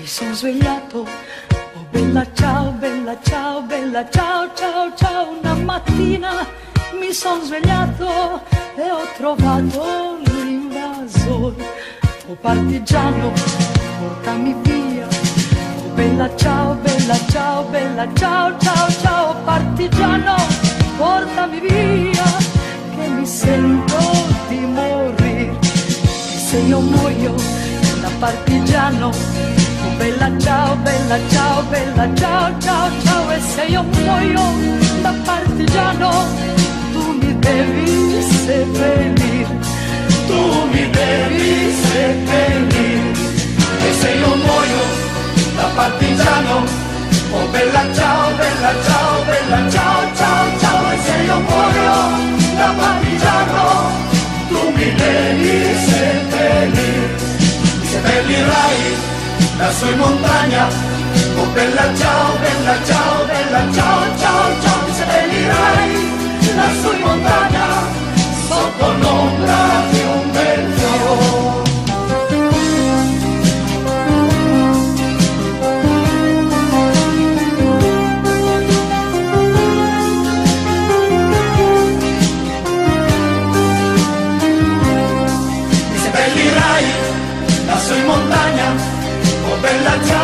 mi sono svegliato, oh bella ciao, bella ciao, bella ciao, ciao, ciao. Una mattina mi sono svegliato e ho trovato l'invasore. Oh partigiano, portami via, oh bella ciao, bella ciao, bella ciao, ciao, ciao. Partigiano, portami via, che mi sento di morire. E se io muoio da partigiano, oh bella ciao, bella ciao, bella ciao, ciao, ciao. E se io muoio da partigiano, tu mi devi seppellire, tu mi devi seppellire. E se io muoio da partigiano, oh bella ciao, bella ciao, bella ciao, ciao, ciao. E se io muoio da partigiano, tu mi devi seppellire. Mi seppellirai lassù in montagna, oh bella ciao, bella ciao, bella ciao, ciao, ciao. Mi seppellirai lassù in montagna, sotto l'ombra di un bel fiore. Mi seppellirai lassù in montagna, oh bella ciao.